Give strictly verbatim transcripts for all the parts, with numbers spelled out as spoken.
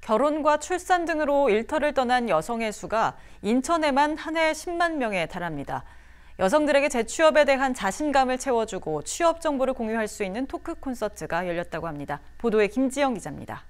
결혼과 출산 등으로 일터를 떠난 여성의 수가 인천에만 한 해 십만 명에 달합니다. 여성들에게 재취업에 대한 자신감을 채워주고 취업 정보를 공유할 수 있는 토크 콘서트가 열렸다고 합니다. 보도에 김지영 기자입니다.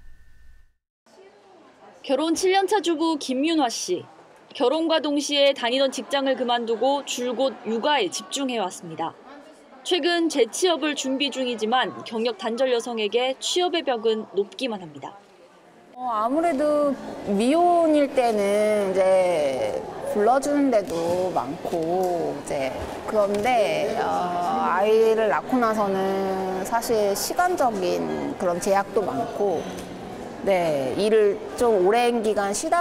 결혼 칠 년 차 주부 김윤화 씨. 결혼과 동시에 다니던 직장을 그만두고 줄곧 육아에 집중해왔습니다. 최근 재취업을 준비 중이지만 경력 단절 여성에게 취업의 벽은 높기만 합니다. 어, 아무래도 미혼일 때는 이제 불러주는 데도 많고 이제 그런데 어, 아이를 낳고 나서는 사실 시간적인 그런 제약도 많고 네 일을 좀 오랜 기간 쉬다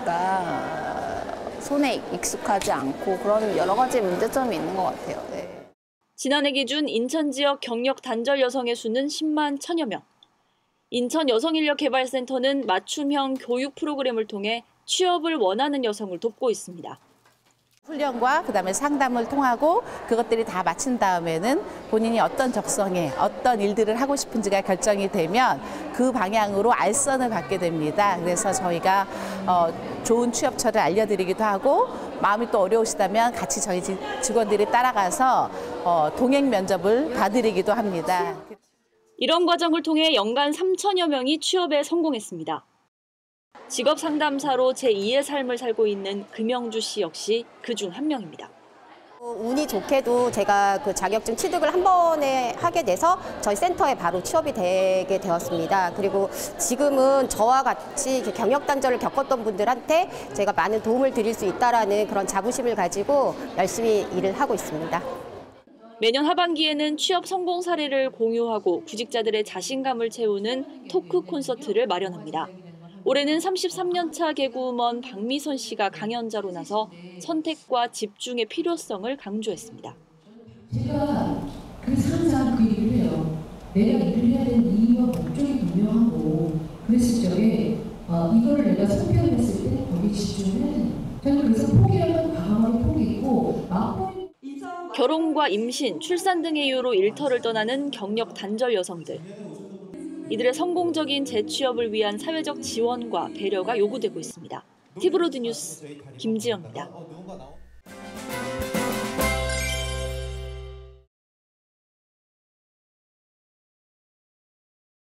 보니까 손에 익숙하지 않고 그런 여러 가지 문제점이 있는 것 같아요. 네. 지난해 기준 인천 지역 경력 단절 여성의 수는 십만 천여 명. 인천 여성인력개발센터는 맞춤형 교육 프로그램을 통해 취업을 원하는 여성을 돕고 있습니다. 훈련과 그다음에 상담을 통하고 그것들이 다 마친 다음에는 본인이 어떤 적성에 어떤 일들을 하고 싶은지가 결정이 되면 그 방향으로 알선을 받게 됩니다. 그래서 저희가 어, 좋은 취업처를 알려드리기도 하고 마음이 또 어려우시다면 같이 저희 직원들이 따라가서 어, 동행 면접을 봐드리기도 합니다. 이런 과정을 통해 연간 삼천여 명이 취업에 성공했습니다. 직업 상담사로 제이의 삶을 살고 있는 금영주 씨 역시 그중 한 명입니다. 운이 좋게도 제가 그 자격증 취득을 한 번에 하게 돼서 저희 센터에 바로 취업이 되게 되었습니다. 그리고 지금은 저와 같이 경력 단절을 겪었던 분들한테 제가 많은 도움을 드릴 수 있다라는 그런 자부심을 가지고 열심히 일을 하고 있습니다. 매년 하반기에는 취업 성공 사례를 공유하고 구직자들의 자신감을 채우는 토크 콘서트를 마련합니다. 올해는 삼십삼 년 차 개그우먼 박미선 씨가 강연자로 나서 선택과 집중의 필요성을 강조했습니다. 제가 그래서 항상 그 얘기를 해요. 내가 일을 해야 되는 이유와 목적이 분명하고 그랬을 적에 어, 이거를 내가 선별했을 때 거기에 집중을 해야 된다. 저는 그래서 포기하면 과감하게 포기했고 마음먹이 결혼과 임신, 출산 등의 이유로 일터를 떠나는 경력 단절 여성들. 이들의 성공적인 재취업을 위한 사회적 지원과 배려가 요구되고 있습니다. 티브로드 뉴스 김지영입니다.